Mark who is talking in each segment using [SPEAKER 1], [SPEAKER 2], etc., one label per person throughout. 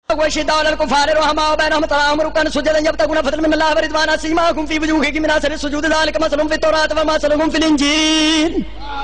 [SPEAKER 1] وشداء على الكفار رحماء بينهم تراهم ركعا سجدا يبتغون فضلا من الله ورضوانا سيماهم في وجوههم من اثر السجود ذلك مثلهم في التوراة ومثلهم في الانجيل.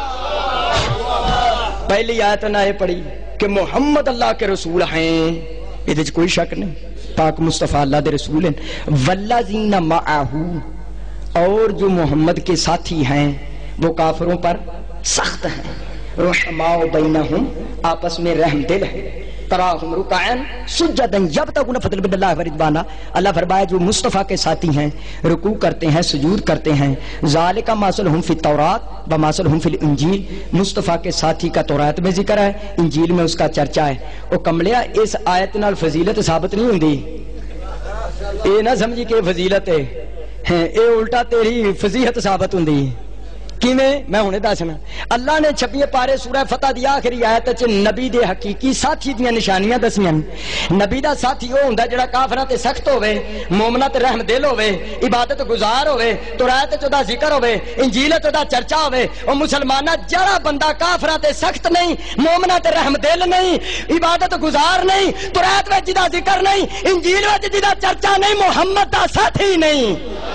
[SPEAKER 1] پہلی آیت نے پڑھی کہ محمد اللہ کے رسول ہیں، یہ کوئی شک نہیں، پاک مصطفیٰ اللہ دے رسول ہیں. والذین معہ، اور جو محمد کے ساتھی ہیں وہ کافروں پر سخت ہیں. رحماء بینہم، آپس میں رحم دل ہے. تراہم رکعن سجدا یبتغون فضلا من اللہ ورضوانا، اللہ فرمایا جو مصطفیٰ کے ساتھی ہیں رکوع کرتے ہیں، سجود کرتے ہیں. ذالک مثلہم فی التوراۃ ومثلہم فی الانجیل، مصطفیٰ کے ساتھی کا تورات میں ذکر ہے، انجیل میں اس کا چرچا ہے. او کملیا اس آیت نال فضیلت ثابت نہیں ہوندی، اے نہ سمجھی کہ فضیلت ہے، اے الٹا تیری فضیحت ثابت ہوندی. کیویں میں ہنے دسنا. اللہ نے 26 پارے سورہ فتح دی آخری آیت وچ نبی دے حقیقی ساتھی دیاں نشانیاں دسیاں. نبی دا ساتھی او ہوندا جڑا کافراں تے سخت ہوے، مومناں تے رحم دل ہوے، عبادت گزار ہوے، تورات وچ دا ذکر ہوے، انجیل وچ دا چرچا ہوے. او مسلماناں جڑا بندہ کافراں تے سخت نہیں، مومناں تے رحم دل نہیں، عبادت گزار نہیں، تورات وچ دا ذکر نہیں، انجیل وچ دا چرچا نہیں، محمد دا ساتھی نہیں.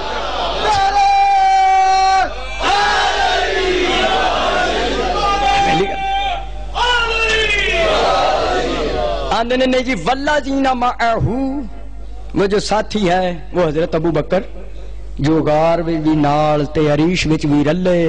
[SPEAKER 1] آندھنے نہیں جی والذین معہ، وہ جو ساتھی ہے وہ حضرت ابو بکر جو غار وچ بھی نال تے عریش وچ بھی رلے.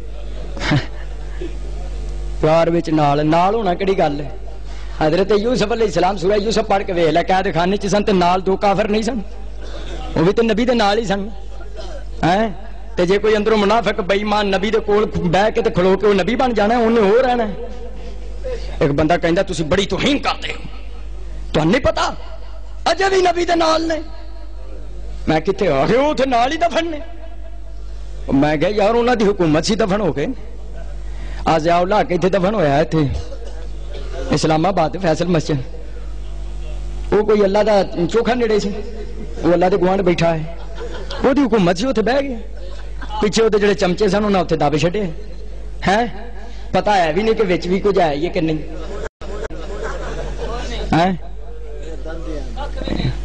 [SPEAKER 1] غار وچ نال ہونا کیڑی گل ہے. حضرت یوسف علیہ السلام سورہ یوسف پڑھ کے ویکھ لے، قید خانے چ سن تے نال دو کافر نہیں سن، وہ بھی تے نبی دے نال ہی سن. تے جے کوئی اندروں منافق بے ایمان نبی دے کول بیٹھ کے تے کھلو کے وہ نبی بن جانا ہے، انہیں ہو رہنا ہے. ایک بندہ کہندا تسی بڑی توہین کرتے ہو، تو نہیں پتا اجے بھی نبی دے نال نے. میں کتے آ گئے وہ تھے نال ہی دفن نے. میں کہا یار انہاں دی حکومت سی دفن ہو کے آزیا لا کے اتنے دفن ہویا ہے اتنے اسلام آباد فیصل مسجد. وہ کوئی اللہ دا چوکھا نیڑے سی، وہ اللہ دے گوانڈ بیٹھا ہے، وہ دی حکومت سی اتنے بہ گئے. پیچھے وہ جڑے چمچے سن انہاں اتنے دبے چھڈے ہیں. پتا ہے بھی نہیں کہ وچ بھی کچھ ہے یہ کہ نہیں.